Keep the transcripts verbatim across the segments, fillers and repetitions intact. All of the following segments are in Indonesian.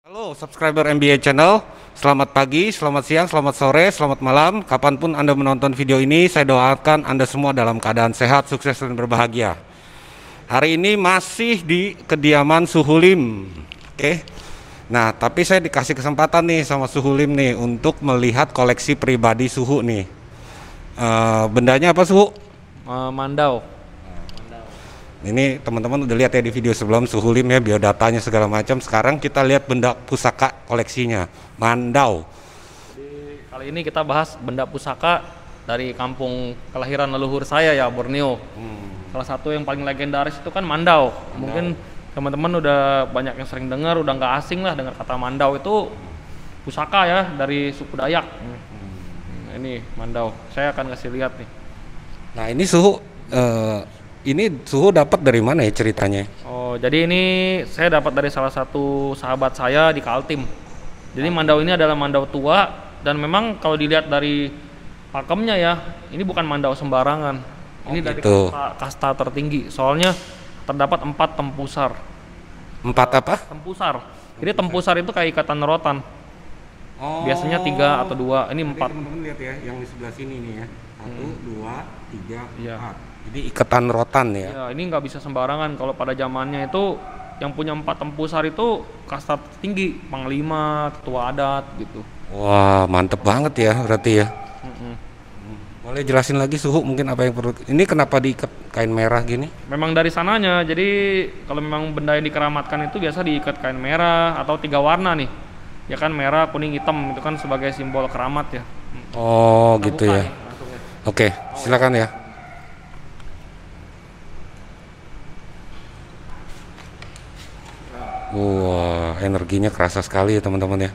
Halo subscriber M B A Channel, selamat pagi, selamat siang, selamat sore, selamat malam. Kapanpun Anda menonton video ini, saya doakan Anda semua dalam keadaan sehat, sukses, dan berbahagia. Hari ini masih di kediaman Suhulim. Oke. Nah, tapi saya dikasih kesempatan nih sama Suhulim nih untuk melihat koleksi pribadi Suhu nih. Uh, bendanya apa, Suhu? Uh, Mandau. Ini teman-teman udah lihat ya di video sebelum Suhulim ya, biodatanya segala macam. Sekarang kita lihat benda pusaka koleksinya, Mandau. Jadi kali ini kita bahas benda pusaka dari kampung kelahiran leluhur saya ya, Borneo. Hmm. Salah satu yang paling legendaris itu kan Mandau. Mandau. Mungkin teman-teman udah banyak yang sering dengar, udah nggak asing lah dengar kata Mandau. Itu pusaka ya dari suku Dayak. Hmm. Nah, ini Mandau. Saya akan kasih lihat nih. Nah ini Suhu. Uh, Ini Suhu dapat dari mana ya ceritanya? Oh, jadi ini saya dapat dari salah satu sahabat saya di Kaltim. Jadi Mandau ini adalah Mandau tua dan memang kalau dilihat dari pakemnya ya, ini bukan Mandau sembarangan. Ini oh, dari gitu. kasta, kasta tertinggi. Soalnya terdapat empat tempusar. Empat apa? Tempusar. Jadi tempusar itu kayak ikatan rotan. Oh. Biasanya tiga atau dua. Ini empat. Teman-teman lihat ya, yang di sebelah sini nih ya. Satu, hmm. dua, tiga, ya. empat. Jadi ikatan rotan ya? Ya, ini nggak bisa sembarangan. Kalau pada zamannya itu yang punya empat tempusar itu kasta tinggi, panglima, ketua adat gitu. Wah, mantep banget ya berarti ya. Mm-mm. Boleh jelasin lagi Suhu mungkin apa yang perlu? Ini kenapa diikat kain merah gini? Memang dari sananya. Jadi kalau memang benda yang dikeramatkan itu biasa diikat kain merah atau tiga warna nih. Ya kan merah, kuning, hitam itu kan sebagai simbol keramat ya. Oh, kita gitu ya. Nih, Oke, silakan ya. Wah, energinya kerasa sekali ya teman-teman ya.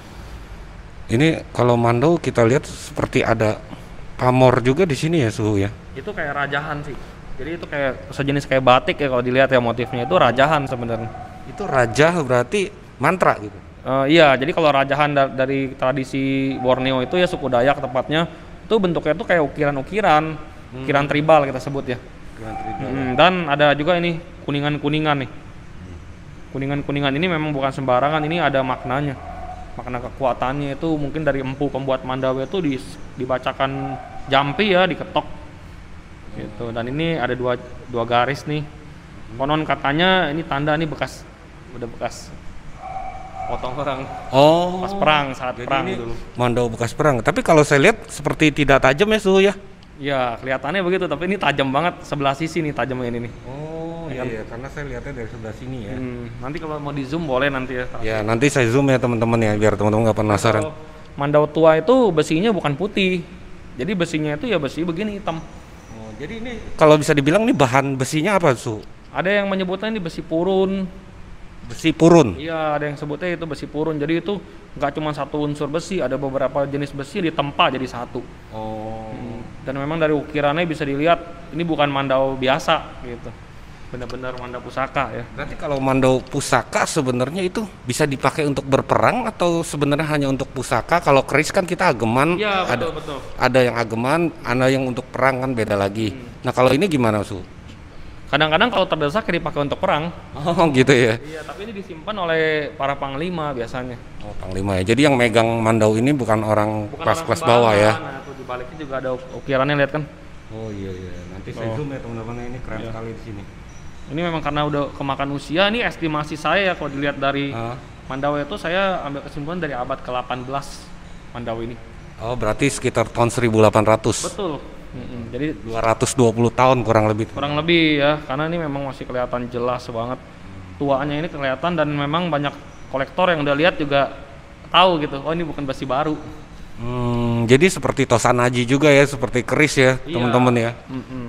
Ini kalau Mandau kita lihat seperti ada pamor juga di sini ya Suhu ya. Itu kayak rajahan sih. Jadi itu kayak sejenis kayak batik ya kalau dilihat ya, motifnya itu rajahan sebenarnya. Itu raja berarti mantra gitu. Uh, iya, jadi kalau rajahan da dari tradisi Borneo itu ya suku Dayak tepatnya, itu bentuknya itu kayak ukiran-ukiran, hmm. ukiran tribal kita sebut ya. Ukiran tribal. Hmm, dan ada juga ini kuningan-kuningan nih. Kuningan-kuningan ini memang bukan sembarangan, ini ada maknanya. Makna kekuatannya itu mungkin dari empu pembuat Mandau itu di, dibacakan jampi ya, diketok. Gitu. Dan ini ada dua, dua garis nih. Konon katanya ini tanda nih bekas, udah bekas potong orang. Oh. Pas perang, saat perang dulu. Mandau bekas perang. Tapi kalau saya lihat seperti tidak tajam ya Suhu ya? Iya, kelihatannya begitu, tapi ini tajam banget, sebelah sisi nih tajamnya ini nih. Oh iya, iya, karena saya lihatnya dari sebelah sini ya. Hmm, nanti kalau mau di zoom boleh nanti ya. Ya nanti saya zoom ya teman-teman ya, biar teman-teman nggak penasaran. Kalau Mandau tua itu besinya bukan putih, jadi besinya itu ya besi begini hitam. Oh, jadi ini kalau bisa dibilang nih bahan besinya apa Su? Ada yang menyebutnya ini besi purun. Besi purun? Iya, ada yang sebutnya itu besi purun. Jadi itu nggak cuma satu unsur besi, ada beberapa jenis besi ditempa jadi satu. Oh. Hmm. Dan memang dari ukirannya bisa dilihat ini bukan Mandau biasa gitu, benar-benar Mandau pusaka ya. Berarti kalau Mandau pusaka sebenarnya itu bisa dipakai untuk berperang atau sebenarnya hanya untuk pusaka? Kalau keris kan kita ageman, ya, betul, ada betul. ada yang ageman, ada yang untuk perang kan beda lagi. Hmm. Nah kalau ini gimana Su? Kadang-kadang kalau terdesak ya dipakai untuk perang. Oh gitu ya? Iya, tapi ini disimpan oleh para panglima biasanya. Oh panglima ya, jadi yang megang Mandau ini bukan orang kelas-kelas bawah ya? Nah, tuh di baliknya juga ada ukirannya, lihat kan? Oh iya iya, nanti saya oh. zoom ya teman-teman, ini keren iya. sekali di sini. Ini memang karena udah kemakan usia, ini estimasi saya ya kalau dilihat dari ah. Mandau itu saya ambil kesimpulan dari abad ke delapan belas Mandau ini. Oh berarti sekitar tahun seribu delapan ratus. Betul. Mm-hmm. Jadi dua ratus dua puluh tahun kurang lebih. Kurang lebih ya, karena ini memang masih kelihatan jelas banget. Tuanya ini kelihatan dan memang banyak kolektor yang udah lihat juga tahu gitu. Oh ini bukan besi baru. Hmm, jadi seperti Tosanaji juga ya, seperti keris ya, iya. teman-teman ya. Mm-hmm.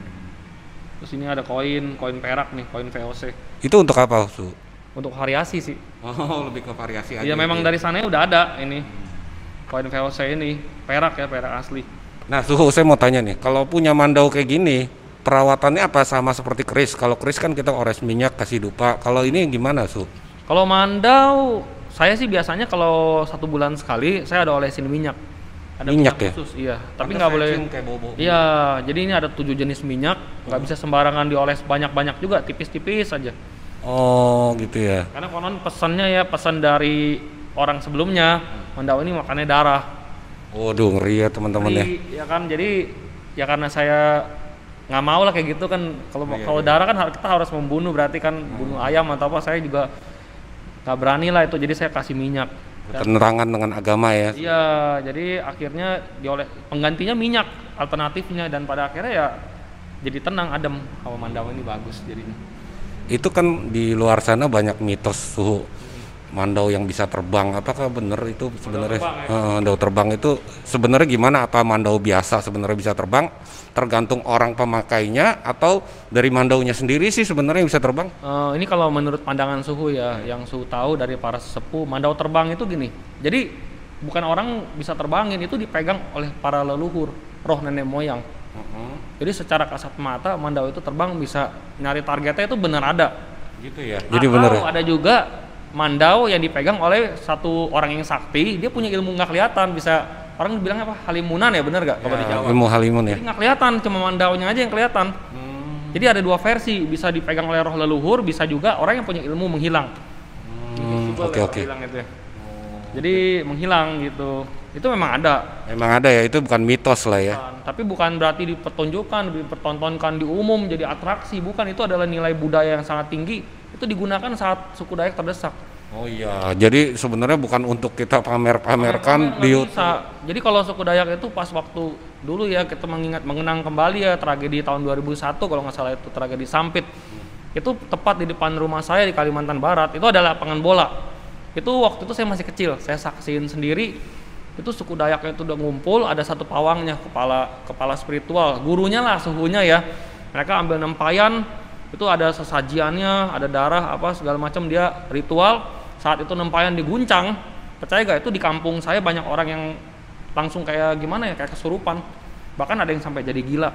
Terus ini ada koin, koin perak nih, koin V O C. Itu untuk apa Su? Untuk variasi sih. Oh lebih ke variasi aja. Iya memang ya. Dari sana udah ada ini koin V O C ini, perak ya, perak asli. Nah Suhu, saya mau tanya nih, kalau punya Mandau kayak gini, perawatannya apa sama seperti keris? Kalau keris kan kita ores minyak, kasih dupa. Kalau ini gimana Su? Kalau Mandau, saya sih biasanya kalau satu bulan sekali saya ada olesin minyak. Ada minyak, minyak ya? khusus, iya. Tapi nggak boleh. Kayak bobo. Iya, jadi ini ada tujuh jenis minyak, nggak hmm. bisa sembarangan dioles banyak-banyak juga, tipis-tipis aja. Oh gitu ya. Karena konon pesannya ya pesan dari orang sebelumnya, Mandaw ini makannya darah. Waduh, ngeri ya teman-teman ya. Jadi, ya kan, jadi ya karena saya nggak mau lah kayak gitu kan. Kalau Iya, kalau iya. darah kan har- kita harus membunuh, berarti kan bunuh ayam atau apa, saya juga nggak berani lah itu. Jadi saya kasih minyak. Dan- Penerangan dengan agama ya. Iya, jadi akhirnya dioleh penggantinya minyak alternatifnya, dan pada akhirnya ya jadi tenang, adem. Hawa Mandaw ini bagus jadinya. Itu kan di luar sana banyak mitos suhu Mandaw yang bisa terbang. Apakah benar itu sebenarnya? terbang, ya? Eh, Mandaw terbang itu sebenarnya gimana? Apa Mandaw biasa sebenarnya bisa terbang? Tergantung orang pemakainya atau dari Mandawnya sendiri sih sebenarnya bisa terbang? Eh, ini kalau menurut pandangan suhu ya, yang suhu tahu dari para sesepuh, Mandaw terbang itu gini. Jadi bukan orang bisa terbangin, itu dipegang oleh para leluhur, roh nenek moyang. Jadi secara kasat mata Mandaw itu terbang bisa nyari targetnya itu benar ada. Gitu ya. Jadi Atau benar ya. ada juga Mandaw yang dipegang oleh satu orang yang sakti, dia punya ilmu nggak kelihatan, bisa orang bilang apa, halimunan ya, benar gak kalau di Ya, Jawa? ilmu halimun ya. Jadi nggak kelihatan, cuma Mandawnya aja yang kelihatan. Jadi ada dua versi, bisa dipegang oleh roh leluhur, bisa juga orang yang punya ilmu menghilang. Hmm, Invisible Oke ya, oke. bilang itu ya. Jadi menghilang gitu. Itu memang ada. Memang ada ya, itu bukan mitos lah ya. Bukan. Tapi bukan berarti dipertonjolkan, dipertontonkan di umum jadi atraksi. Bukan, itu adalah nilai budaya yang sangat tinggi. Itu digunakan saat suku Dayak terdesak. Oh iya, jadi sebenarnya bukan untuk kita pamer-pamerkan Nggak di bisa. Jadi kalau suku Dayak itu pas waktu dulu ya, kita mengingat mengenang kembali ya tragedi tahun dua ribu satu kalau nggak salah, itu tragedi Sampit. Itu tepat di depan rumah saya di Kalimantan Barat. Itu ada lapangan bola. Itu waktu itu saya masih kecil, saya saksiin sendiri. Itu suku Dayaknya itu udah ngumpul, ada satu pawangnya, kepala kepala spiritual, gurunya lah suhunya ya. Mereka ambil nempayan, itu ada sesajiannya, ada darah apa segala macam, dia ritual. Saat itu nempayan diguncang, percaya gak, itu di kampung saya banyak orang yang langsung kayak gimana ya, kayak kesurupan. Bahkan ada yang sampai jadi gila.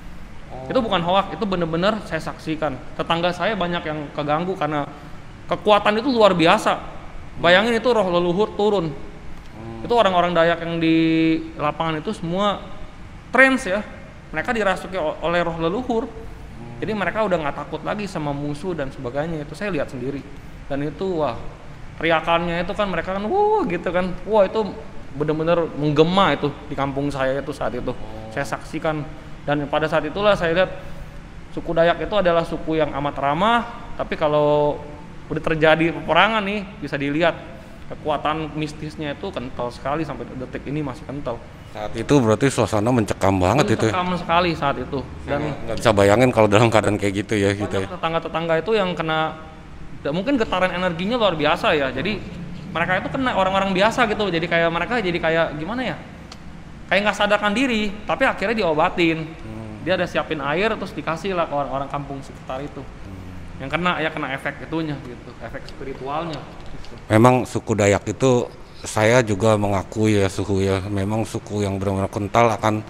Itu bukan hoak, itu bener-bener saya saksikan. Tetangga saya banyak yang keganggu karena kekuatan itu luar biasa. Bayangin itu roh leluhur turun. Itu orang-orang Dayak yang di lapangan itu semua trans ya. Mereka dirasuki o- oleh roh leluhur. Jadi mereka udah nggak takut lagi sama musuh dan sebagainya. Itu saya lihat sendiri. Dan itu wah, teriakannya itu kan mereka kan wah gitu kan. Wah, itu benar-benar menggema itu di kampung saya itu saat itu. Saya saksikan, dan pada saat itulah saya lihat suku Dayak itu adalah suku yang amat ramah, tapi kalau udah terjadi peperangan nih bisa dilihat kekuatan mistisnya itu kental sekali, sampai detik ini masih kental. saat itu berarti suasana mencekam banget itu. Ya. Mencekam sekali saat itu, dan Nggak bisa bayangin kalau dalam keadaan kayak gitu ya gitu ya. banyak tetangga-tetangga itu yang kena, ya mungkin getaran energinya luar biasa ya. Jadi mereka itu kena, orang-orang biasa gitu. Jadi kayak mereka jadi kayak gimana ya? Kayak nggak sadarkan diri, tapi akhirnya diobatin. Dia ada siapin air terus dikasih lah ke orang-orang kampung sekitar itu. Yang kena ya kena efek itunya gitu, efek spiritualnya. Gitu. Memang suku Dayak itu saya juga mengakui ya suku ya, memang suku yang benar-benar kental akan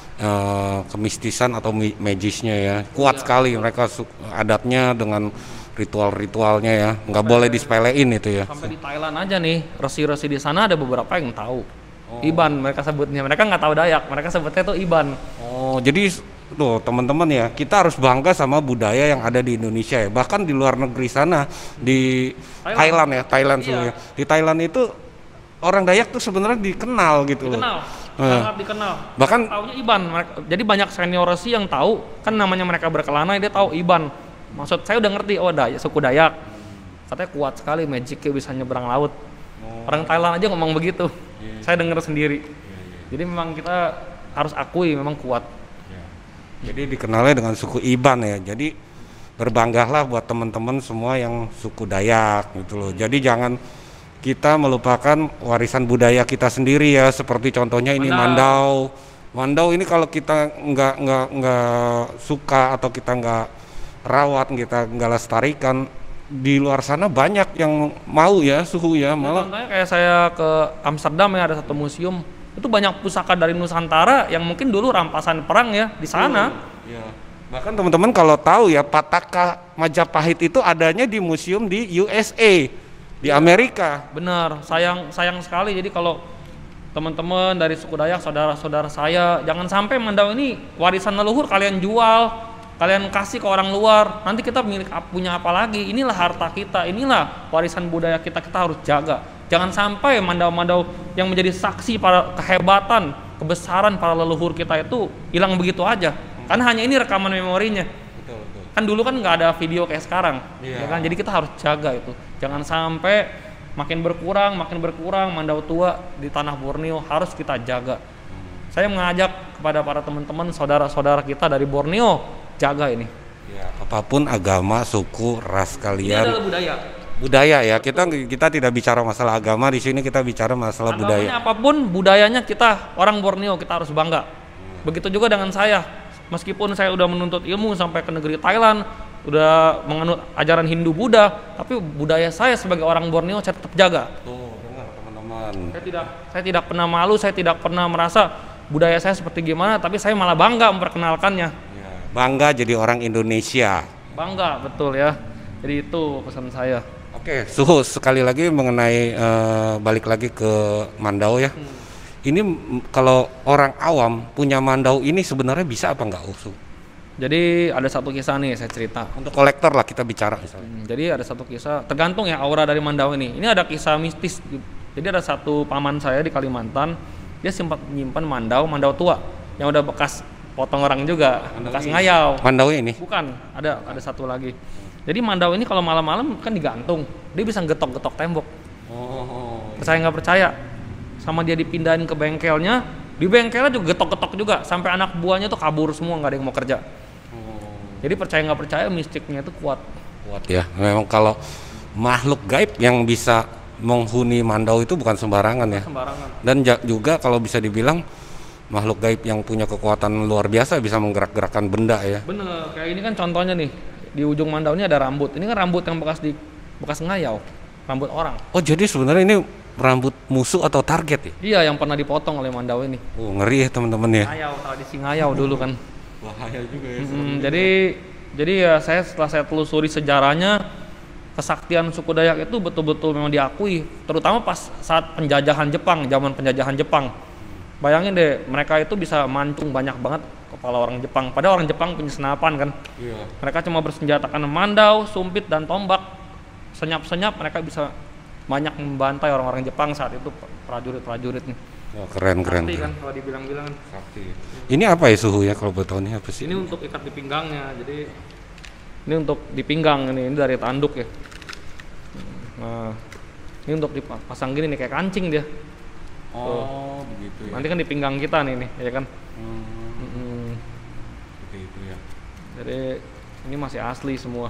eh, kemistisan atau mi- magisnya ya. Kuat sekali mereka su- adatnya dengan ritual-ritualnya ya. Nggak boleh disepelein itu ya. Sampai di Thailand aja nih, resi-resi di sana ada beberapa yang tahu. Iban mereka sebutnya, mereka nggak tahu Dayak, mereka sebutnya tuh Iban. Oh, jadi tuh teman-teman ya, kita harus bangga sama budaya yang ada di Indonesia ya. Bahkan di luar negeri sana, di Thailand. Thailand, ya, Thailand Iya. sebenarnya. Di Thailand itu orang Dayak tuh sebenarnya dikenal gitu loh. Dikenal, Eh. sangat dikenal. Bahkan- Taunya Iban. Mereka- jadi banyak senior resi yang tahu, kan namanya mereka berkelana, dia tahu Iban. Maksud saya udah ngerti, oh Dayak, suku Dayak. Katanya kuat sekali, magicnya bisa nyeberang laut. Orang Thailand aja ngomong begitu. Saya dengar sendiri. Jadi memang kita harus akui memang kuat. Jadi dikenalnya dengan suku Iban ya. Jadi berbanggalah buat teman-teman semua yang suku Dayak gitu loh. Jadi jangan kita melupakan warisan budaya kita sendiri ya. Seperti contohnya ini Mandaw. Mandaw ini kalau kita nggak nggak nggak suka atau kita nggak rawat, kita nggak lestarikan, di luar sana banyak yang mau ya suhu ya, malah Contohnya kayak saya ke Amsterdam ya, ada satu museum. Itu banyak pusaka dari Nusantara yang mungkin dulu rampasan perang ya di sana. ya. Bahkan teman-teman kalau tahu ya, Pataka Majapahit itu adanya di museum di U S A, di Amerika. Benar, sayang sayang sekali. Jadi kalau teman-teman dari suku Dayak, saudara-saudara saya, jangan sampai Mandaw ini warisan leluhur kalian jual, kalian kasih ke orang luar, nanti kita milik punya apa lagi? Inilah harta kita, inilah warisan budaya kita, kita harus jaga. Jangan sampai mandau-mandau yang menjadi saksi para kehebatan, kebesaran para leluhur kita itu hilang begitu aja. Karena hanya ini rekaman memorinya. Betul, betul. Kan dulu kan nggak ada video kayak sekarang, Iya. ya kan? Jadi kita harus jaga itu. Jangan sampai makin berkurang, makin berkurang mandau tua di tanah Borneo, harus kita jaga. Saya mengajak kepada para teman-teman, saudara-saudara kita dari Borneo, jaga ini. Ya, apapun agama, suku, ras Ini kalian, adalah budaya. budaya ya. Kita kita tidak bicara masalah agama di sini, kita bicara masalah Agamanya budaya. apapun, budayanya kita orang Borneo, kita harus bangga. Begitu juga dengan saya. Meskipun saya udah menuntut ilmu sampai ke negeri Thailand, udah menganut ajaran Hindu Buddha, tapi budaya saya sebagai orang Borneo saya tetap jaga. Tuh, dengar teman-teman. Saya tidak saya tidak pernah malu, saya tidak pernah merasa budaya saya seperti gimana, tapi saya malah bangga memperkenalkannya. Ya, bangga jadi orang Indonesia. Bangga, betul ya. Jadi itu pesan saya. Oke, Suhu, sekali lagi mengenai eh, balik lagi ke mandau ya. Hmm. Ini m- kalau orang awam punya mandau ini sebenarnya bisa apa enggak, Suhu? Jadi ada satu kisah nih saya cerita. Untuk kolektor lah kita bicara misalnya. Hmm, jadi ada satu kisah, tergantung ya aura dari mandau ini. Ini ada kisah mistis. Jadi ada satu paman saya di Kalimantan, dia sempat menyimpan mandau, mandau tua yang udah bekas potong orang juga, bekas ngayau. Mandau ini? Bukan, ada ada satu lagi. Jadi mandau ini kalau malam-malam kan digantung, dia bisa getok-getok tembok. Oh. Percaya nggak percaya? Sama dia dipindahin ke bengkelnya, di bengkelnya juga getok-getok juga, sampai anak buahnya tuh kabur semua, nggak ada yang mau kerja. Jadi percaya nggak percaya, mistiknya itu kuat. Kuat ya. Memang kalau makhluk gaib yang bisa menghuni mandau itu bukan sembarangan ya. Sembarangan. Dan ja- juga kalau bisa dibilang makhluk gaib yang punya kekuatan luar biasa bisa menggerak-gerakkan benda ya. Bener, kayak ini kan contohnya nih, di ujung mandau ini ada rambut. Ini kan rambut yang bekas di bekas ngayau, rambut orang. Oh, jadi sebenarnya ini rambut musuh atau target ya? Iya, yang pernah dipotong oleh mandau ini. Oh, ngeri ya teman-teman ya. Ngayau, tradisi ngayau dulu kan. Bahaya juga ya. Mm, jadi jadi ya saya setelah saya telusuri sejarahnya, kesaktian suku Dayak itu betul-betul memang diakui, terutama pas saat penjajahan Jepang, zaman penjajahan Jepang. Bayangin deh, mereka itu bisa mancung banyak banget kepala orang Jepang. Padahal orang Jepang punya senapan kan. Iya. Mereka cuma bersenjatakan mandau, sumpit dan tombak. Senyap-senyap mereka bisa banyak membantai orang-orang Jepang saat itu, prajurit-prajurit nih. Oh, keren keren. Sakti keren. kan kalau dibilang-bilang kan. Sakti. Ini apa ya Suhu ya kalau betul ini apa sih? Ini untuk ikat di pinggangnya. Jadi ini untuk di pinggang ini, ini dari tanduk ya. Nah, ini untuk dipasang gini nih kayak kancing dia. Oh, begitu ya. Nanti kan di pinggang kita nih, nih ya kan. Hmm, Mm-mm. seperti itu ya. Jadi ini masih asli semua.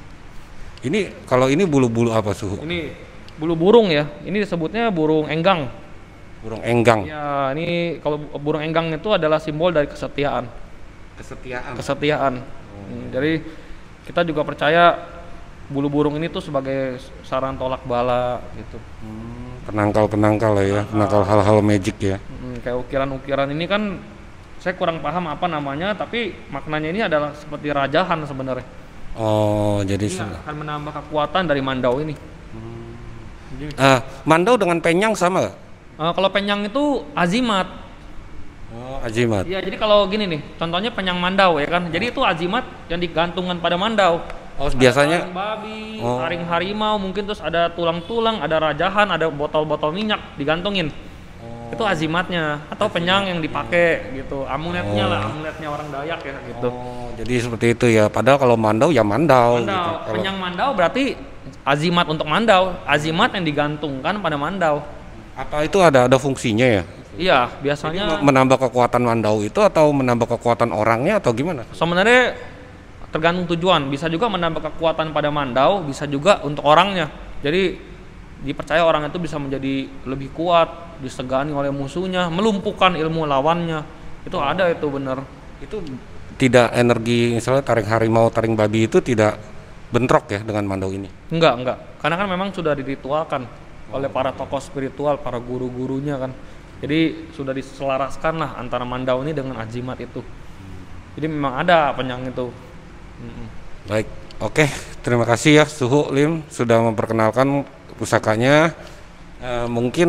Ini kalau ini bulu-bulu apa Suhu? Ini bulu burung ya. Ini disebutnya burung enggang. Burung enggang. Ya, ini kalau burung enggang itu adalah simbol dari kesetiaan. Kesetiaan. Kesetiaan. Hmm, jadi kita juga percaya bulu burung ini tuh sebagai saran tolak bala gitu. Penangkal-penangkal lah ya, penangkal hal-hal magic ya. Hmm, kayak ukiran-ukiran ini kan saya kurang paham apa namanya, tapi maknanya ini adalah seperti rajahan sebenarnya. Oh, jadi Ini se- akan menambah kekuatan dari mandau ini. Jadi, Ah, mandau dengan penyang sama nggak? eh, kalau penyang itu azimat. Oh, ajimat. Iya, jadi kalau gini nih, contohnya penyang mandau ya kan. Jadi itu azimat yang digantungkan pada mandau. Oh, biasanya Taring babi, Oh. taring harimau, mungkin terus ada tulang-tulang, ada rajahan, ada botol-botol minyak digantungin. Oh. Itu azimatnya atau penyang yang dipakai gitu. Amuletnya lah, amuletnya orang Dayak ya gitu. Oh, jadi seperti itu ya. Padahal kalau mandau ya mandau, Mandau, gitu. Kalau penyang mandau berarti azimat untuk mandau, azimat yang digantungkan pada mandau. apa itu ada ada fungsinya ya? Iya, Jadi biasanya menambah kekuatan mandau itu atau menambah kekuatan orangnya atau gimana? sebenarnya tergantung tujuan. Bisa juga menambah kekuatan pada mandau, bisa juga untuk orangnya. Jadi dipercaya orang itu bisa menjadi lebih kuat, disegani oleh musuhnya, melumpuhkan ilmu lawannya. Itu ada itu bener. Itu tidak energi misalnya taring harimau, taring babi itu tidak bentrok ya dengan mandau ini. Enggak, enggak. Karena kan memang sudah diritualkan oleh para tokoh spiritual, para guru-gurunya kan. Jadi sudah diselaraskan lah antara mandau ini dengan ajimat itu. Jadi memang ada penyang itu. Mm-mm. Baik, oke, terima kasih ya Suhu Lim sudah memperkenalkan pusakanya. Eh, mungkin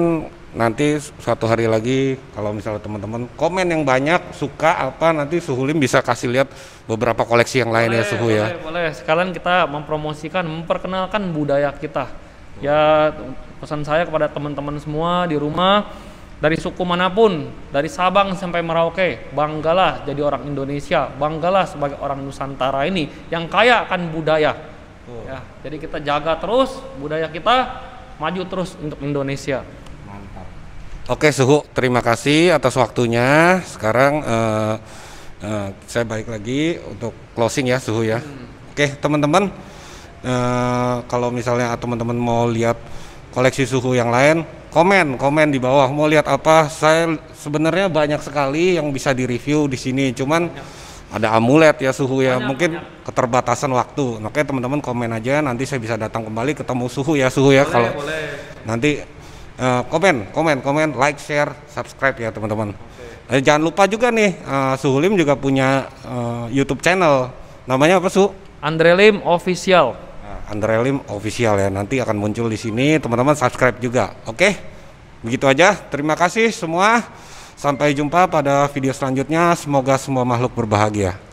nanti suatu hari lagi kalau misalnya teman-teman komen yang banyak suka apa, nanti Suhu Lim bisa kasih lihat beberapa koleksi yang lain ya Suhu boleh, ya. Boleh, sekalian kita mempromosikan, memperkenalkan budaya kita. Ya pesan saya kepada teman-teman semua di rumah, dari suku manapun, dari Sabang sampai Merauke, banggalah jadi orang Indonesia, banggalah sebagai orang Nusantara ini yang kaya akan budaya. Oh. Ya, jadi kita jaga terus budaya kita, maju terus untuk Indonesia. Oke Suhu, terima kasih atas waktunya. Sekarang uh, uh, saya balik lagi untuk closing ya Suhu ya. Hmm. Oke teman-teman, uh, kalau misalnya teman-teman mau lihat koleksi Suhu yang lain, komen komen di bawah. Mau lihat apa? Saya sebenarnya banyak sekali yang bisa direview di sini. Cuman banyak. Ada amulet ya Suhu ya. Banyak, Mungkin banyak. keterbatasan waktu. Oke teman-teman komen aja. Nanti saya bisa datang kembali ketemu Suhu ya Suhu ya. Kalau nanti Uh, komen, komen, komen, like, share, subscribe ya teman-teman. Okay. Eh, jangan lupa juga nih, uh, Suhu Lim juga punya uh, YouTube channel. Namanya apa Su? Andre Lim Official. Nah, Andre Lim Official ya. Nanti akan muncul di sini. Teman-teman subscribe juga. Oke, okay? Begitu aja. Terima kasih semua. Sampai jumpa pada video selanjutnya. Semoga semua makhluk berbahagia.